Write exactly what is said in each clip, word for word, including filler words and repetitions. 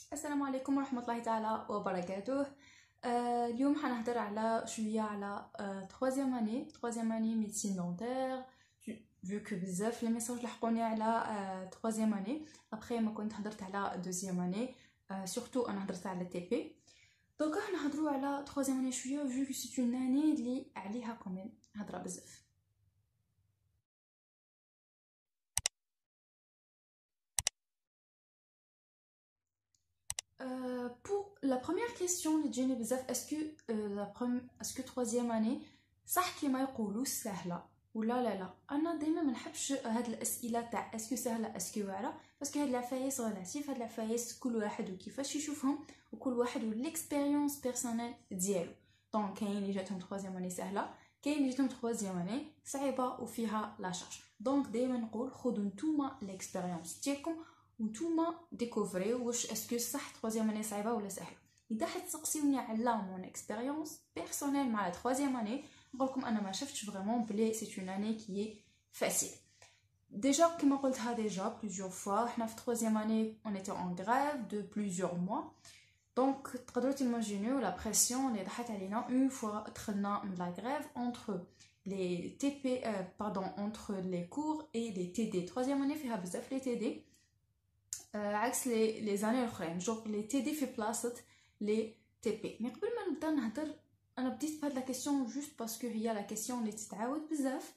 السلام عليكم ورحمة الله تعالى وبركاته. آه اليوم حنهضر على شوية على آه troisième année troisième année médecine dentaire vu que بزاف لي ميساج لحقوني على آه troisième année. après ما كنت هضرت على deuxième année آه surtout انا هضرت على تي بي. دونك حنا نهضروا على troisième année شوية vu que c'est une année اللي عليها كومين هضره بزاف. Euh, pour la première question اللي تجيني بزاف est-ce que euh, la première est-ce que troisième année صح كيما يقولوا سهله ولا لا لا. انا دائما ما نحبش هاد الاسئله تاع اسكو سهله اسكو واعره باسكو هاد العفايس ريلاتيف. هاد العفايس كل واحد وكيفاش يشوفهم وكل واحد والاكسبيريونس بيرسونيل ديالو. دونك كاين اللي جاتهم troisième année سهله كاين اللي جاتهم troisième année صعيبه وفيها لا شارج. دونك دائما نقول خذوا نتوما الاكسبيريونس ديالكم وانتوما ديكوفريو واش اسكو صح troisième année صعيبه ولا سهله. اذا حد تسقسيوني على مون اكسبيريونس بيرسونيل مع لا troisième année نقولكم انا ما شفتش فريمون بلي سي اون اني كي فاسيل. ديجا كما قلتها ديجا بليزيور فوا حنا في troisième année on était en grève de plusieurs mois. دونك تقدروا تيماجينيو لا بريسيون اللي ضحت علينا اون فوا دخلنا من لا غريف entre les T P euh, pardon entre les cours et les T D. troisième année فيها بزاف les T D عكس لي لي زاني الاخرين جوغ لي تي دي في بلاصه لي تي بي. مي قبل ما نبدا نهضر انا بديت بهاد لا كيسيون جوست باسكو هي لا كيسيون اللي تتعاود بزاف.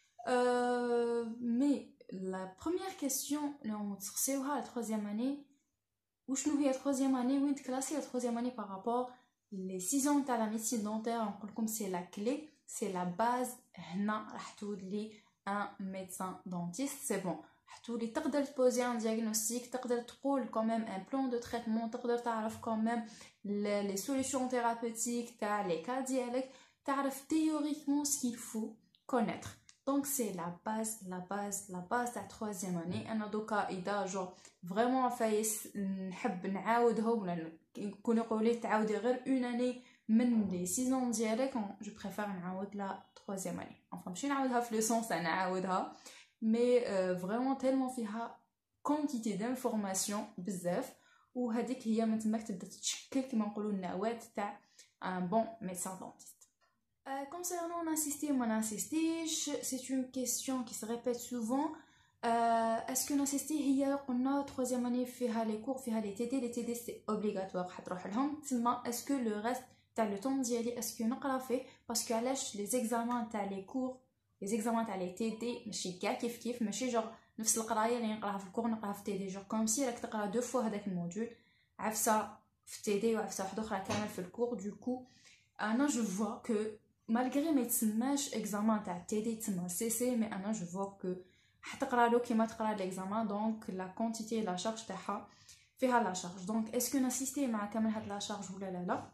أه مي لا بروميير كيسيون اللي نتسقسيوها لا troisième année وشنو هي troisième année وين تكلاسي لا troisième année بارابور لي six ans تاع لا ميديسين دونتير. نقول لكم سي لا كلي سي لا باز. هنا راح تولي ان ميدسان دونتيست سي بون تولي تقدر تبوزي ان دياغنوستيك تقدر تقول كوميم ان بلان دو تريتمون تقدر تعرف كوميم لي سوليوشن ثيرابوتيك تاع لي كا ديالك تعرف تيوريكمون سكيل فو كونيتر. دونك سي لا باز لا باز لا باز تاع troisième année. انا دوكا اذا جو فريمون فايس نحب نعاودهم ولا يكون يقولوا لي تعاودي غير اون اني من لي سيزون ديالك جو بريفير نعاود لا troisième année. enfin ماشي نعاودها في لو سونس نعاودها مي فريمون تيلمون فيها كونتيتي دانفورماسيون بزاف وهذيك هي من تماك تبدا تتشكل كما نقولوا النواه تاع ان بون ميدسان دونتيست. concernant insister ou n'insister c'est une question qui se répète souvent. euh, est-ce que n'insister هي قلنا troisième année فيها les cours فيها les T D. les T D c'est obligatoire حتروح لهم تما. est-ce que le reste تاع le temps ديالي est-ce que نقرا فيه باسكو علاش les examens تاع les cours les examens تاع les T D ماشي كاع كيف كيف ماشي جوغ نفس القرايه اللي نقراها في الكور نقراها في تي دي. جوغ كوم سي راك تقرا دو فوا هذاك الموديول عفسه في تي دي وعفسه واحده اخرى كامل في الكور. دوكو انا جو فوا كو مالغري ما يتسماش اكزامان تاع تي دي تسمى سي سي مي انا جو فوا كو حتقرا له كيما تقرا ليكزامان. دونك لا كونتيتي لا شارج تاعها فيها لا شارج. دونك اسكو ناسيستي مع كامل هاد لا شارج ولا لا لا.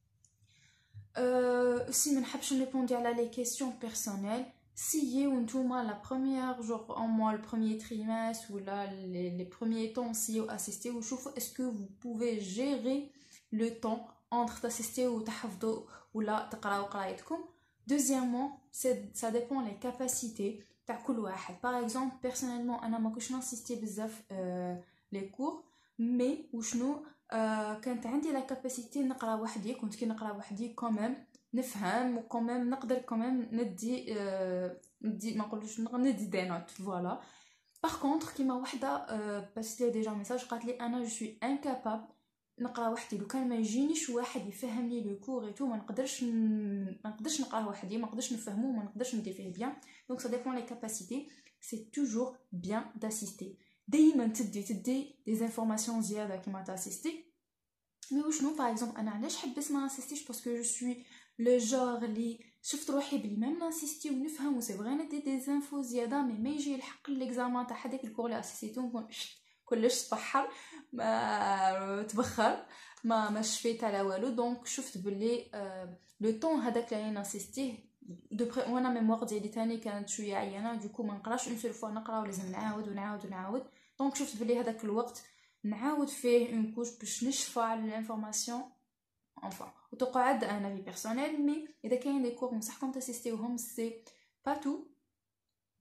أه سي ما نحبش نريبوندي على لي كيسيون بيرسونيل. Si ou ntouma la première jour en mois le premier trimestre ou là les, les premiers temps si vous assistez ou chauffe est-ce que vous pouvez gérer le temps entre t'assister ou t'hafdo ou là تقراو قرايتكم. deuxièmement ça dépend les capacités تاع كل واحد. par exemple personnellement انا ما كنتش ناسيستي بزاف les cours mais وشنو كانت عندي la capacité نقرا وحدي. كنت كي نقرا وحدي quand même نفهم وكوميم نقدر كوميم ندي أه ندي ما نقولوش ندي دي نوت فوالا. باغ كونطخ كيما وحده أه بس لي ديجا ميساج قالت لي انا جو سوي انكابابل نقرا وحدي. لو كان ما يجينيش واحد يفهم لي لو كور اي تو ما نقدرش ما نقدرش نقراه وحدي ما نقدرش نفهمو ما نقدرش ندير فيه بيان. دونك سا ديبون لي كاباسيتي سي توجور بيان داسيستي. ديما تدي تدي دي انفورماسيون زياده كيما تاسيستي. مي وشنو باغ اكزومبل انا علاش حبيت ما ناسيستيش باسكو جو سوي لو جور لي شفت روحي بلي ميم ناسيستي ونفهم و سي فغي ندي دي زانفو زياده مي ما يجي الحق ليكزامان تاع هذاك الكور لي اسيستيتو نكون كلش تبحر ما تبخر ما ما شفيت على والو. دونك شفت بلي لو طون هذاك اللي ناسيستيه دو بري وانا ميموار ديالي تاني كانت شويه عيانه دوكو ما نقراش اون سول فوا نقرا ولازم نعاود ونعاود ونعاود. دونك شفت بلي هذاك الوقت نعاود فيه اون كوش باش نشفى على الانفورماسيون enfin وتقعد un avis personnel. mais اذا كاين دي كور نصحكم تاسيستيوهم سي با تو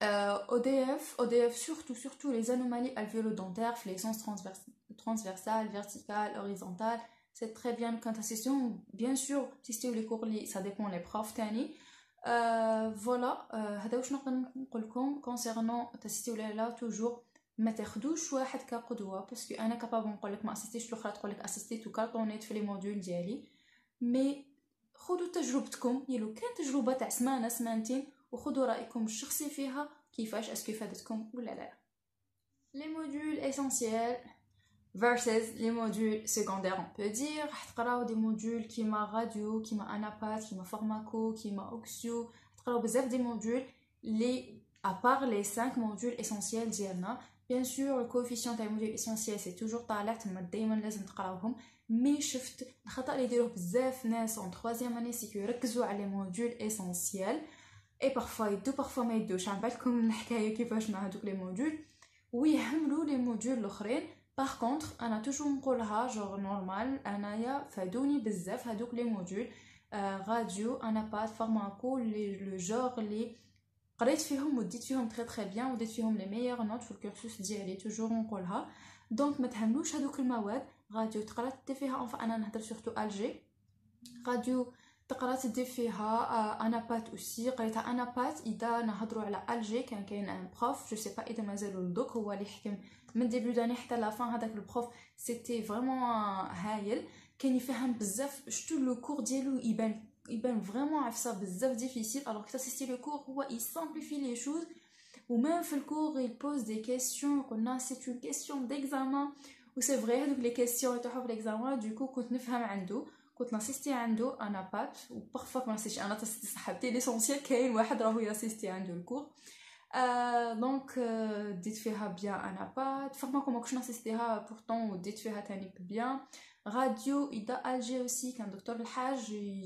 O D F, O D F surtout, surtout les anomalies alvéolo-dentaires, flexion transvers transversale, verticale, horizontale. C'est très bien quand assistion. Bien sûr, si les cours, ça dépend les profs. Tani. Euh, voilà, هذا واش نقدر نقول لكم concernant تاسيستي ولا لا. toujours ما تاخذوش واحد كقدوه باسكو انا كابابل نقول لك ما اسيستيش الاخرى تقول لك اسيستيت وكارطونيت في لي موديول ديالي. مي خذوا تجربتكم، يلو كان تجربه تاع سمانه سمانتين وخذوا رايكم الشخصي فيها كيفاش اسكو فادتكم ولا لا. لي موديول اسينسيال versus les modules secondaires, on peut dire. راح تقراو des modules كيما راديو، كيما انابات، كيما فارماكو، كيما اوكسيو. تقراو بزاف دي modules les à part les cinq modules essentiels ديالنا. bien sûr le coefficient تاع الموديول essentiel c'est toujours طالع، تما دائما لازم تقراوهم. مي شفت الخطا اللي يديروه بزاف ناس en troisième année سي كو يركزوا على les modules essentiels et parfois يدو parfois ما يدوش. نعطيكم الحكايه كيفاش مع هذوك les modules ويهملوا les modules الاخرين. Par contre, انا toujours نقولها genre normal انايا فادوني بزاف هذوك لي موديول راديو انابات فارماكو لو جور اللي قريت فيهم وديت فيهم تري تري بيان وديت فيهم لي ميور نوت في الكورسوس ديالي. toujours نقولها دونك ما تهملوش هذوك المواد. راديو تقرا تدي فيها enfin انا نهضر سورتو الجي. راديو تقرا تدي فيها انابات اوسي قريتها انابات. اذا نهضروا على الجي كان كاين ان بروف جو سي با اذا مازالوا لدوك هو اللي حكم من ديبيو داني حتى لا فان. هذاك البروف سيتي فريمون هايل، كان يفهم بزاف. شتو لو كور ديالو يبان يبان فريمون عفسه بزاف ديفيسيل الوغ كتا سيستي لو كور هو يسامبليفي لي شوز. ومام في الكور il pose des questions قلنا c'est une question d'examen و سي فري هذوك لي كيسيون تاعو في l'examen. دوكو كنت نفهم عنده، كنت ناسيستي عنده انا بات وبارفوا ما نسيتش انا تاسيستي صاحبتي ليسونسيال كاين واحد راهو ياسيستي عنده الكور. آه دونك آه ديت فيها بيان انا بات فارماكو ما كنتش ناسيستيها بورطون وديت فيها تاني بيان. راديو اذا الجي اوسي كان دكتور الحاج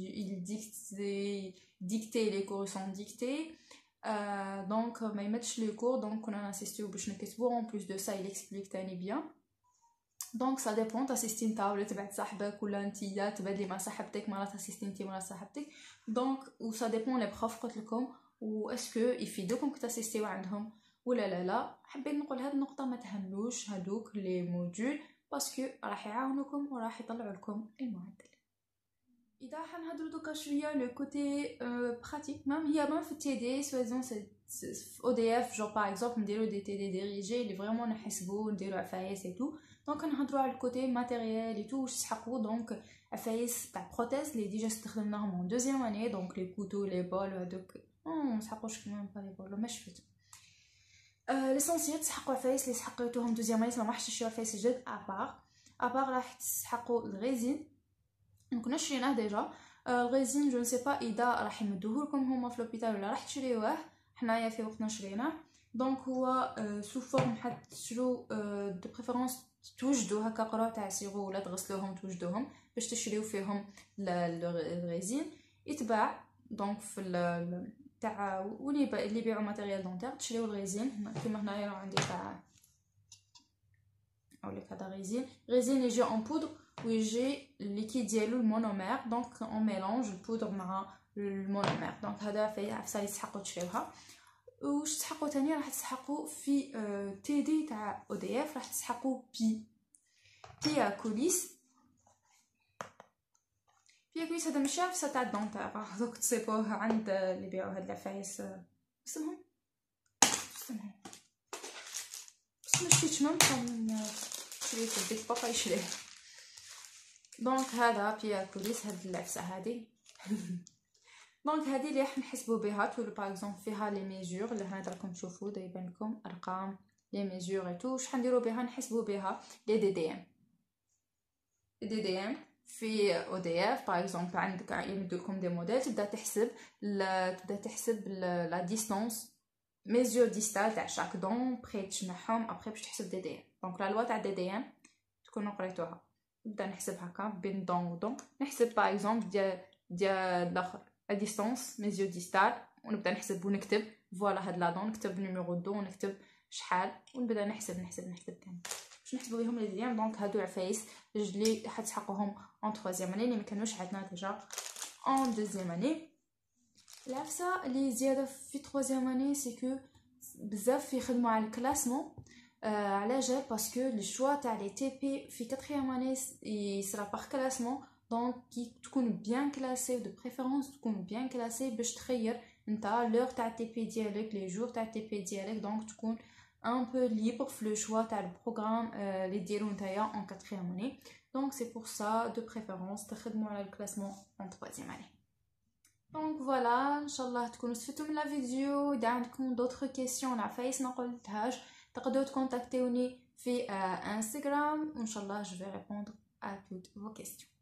يديكتي ديكتي لي كور سون ديكتي. آه دونك ما يمدش لي كور دونك كنا ناسيستيو باش نكتبو. اون بلوس دو سا il explique تاني بيان. دونك سا ديبون تاسيستي نتا ولا تبعت صاحبك ولا نتيا تبادلي مع صاحبتك مرات تاسيستي نتي مرات صاحبتك. دونك و سا ديبون لي بروف قلت لكم و اسكو يفيدوكم كتاسيستيو عندهم ولا لا لا. حبيت نقول هاد النقطه ما تهملوش هادوك لي موديول باسكو راح يعاونوكم وراح يطلعوا لكم المعدل. اذا حنهضروا دوكا شويه لو كوتي براتيك مام هي مام في التي دي سوازون في او دي اف جو باغ اكزومبل نديرو دي تي دي ديريجي اللي فريمون نحسبو نديرو عفايس اي تو. دونك نهضروا على الكوتي ماتيريال اي تو واش تسحقوا. دونك عفايس تاع بروتيز اللي ديجا استخدمناهم اون دوزيام اني دونك لي كوتو لي بول وهذوك ما تسحقوش كمان با لي بول ما شفت. ليسونسيال تسحقوا عفايس اللي سحقيتوهم دوزيام اني ما راحش تشريو عفايس جدد ابار ابار راح تسحقوا الغيزين كنا شريناه ديجا. الغيزين جو نسي با اذا راح يمدوه لكم هما في لوبيتال ولا راح تشريوه. حنايا في وقتنا شريناه دونك هو سو فورم حتى تشرو دو بريفيرونس توجدوا هكا قرع تاع سيرو ولا تغسلوهم توجدوهم باش تشريو فيهم الغيزين يتباع. دونك في تاع ولي اللي يبيعوا ماتيريال دونتير تشريو الغيزين كيما هنايا راه عندي تاع اقولك هذا غيزين غيزين يجي اون بودر ويجي الليكيد ديالو المونومير. دونك اون ميلونج البودر مع المونومير. دونك هذا في عفسه اللي تسحقوا تشريوها. واش تسحقوا تاني راح تسحقوا في تي دي تاع او دي اف راح تسحقوا بي بي كوليس. بي كوليس هذا ماشي عفسه تاع الدونتير دوك تصيبوه عند اللي يبيعوا هاد العفايس اسمهم اسمهم بس مشيتش مام شريت البيت بابا يشريه. دونك هذا بي كوليس هاد العفسه هادي. دونك هذه اللي راح نحسبوا بها تو باغ اكزومبل فيها لي ميزور اللي هنا راكم تشوفوا دايبان لكم ارقام لي ميزور اي تو. واش حنديروا بها نحسبوا بها لي دي دي ام. دي دي ام في او دي اف باغ اكزومبل عندك يمدوا لكم دي موديل تبدا تحسب تبدا تحسب لا ديستانس ميزور ديستال تاع شاك دون بخي تجمعهم ابري باش تحسب دي دي ام. دونك لا لوا تاع دي دي ام تكونوا قريتوها. نبدا نحسب هكا بين دون و دون. نحسب باغ اكزومبل ديال ديال الاخر ا ديستانس ميزيو ديستال ونبدا نحسب ونكتب فوالا هاد لا دون نكتب نيميرو دو ونكتب شحال ونبدا نحسب نحسب نحسب تاني باش نحسبوا بهم لي ديام. دونك هادو عفايس اللي حتسحقوهم اون troisième اني اللي ما كانوش عندنا ديجا اون دوزيام اني. العفسه اللي زياده في troisième اني سي كو بزاف يخدموا على الكلاسمون. آه على جال باسكو لو شوا تاع لي تي بي في كاتريام اني يسرا باغ كلاسمون، دونك كي تكون بيان كلاسي دو بريفيرونس تكون بيان كلاسي باش تخير نتا لور تاع تي بي ديالك لي جور تاع تي بي ديالك، دونك تكون un peu libre في لو شوا تاع البروغرام اللي ديرو نتايا en quatrième année. Donc c'est pour ça de préférence تخدموا على الكلاسمون en troisième année. Donc voilà, inchallah تكونوا استفدتوا من لا فيديو. اذا عندكم d'autres questions على عفايس ما قلتهاش تقدروا تكونتاكتوني في انستغرام وان شاء الله je vais répondre à toutes vos questions.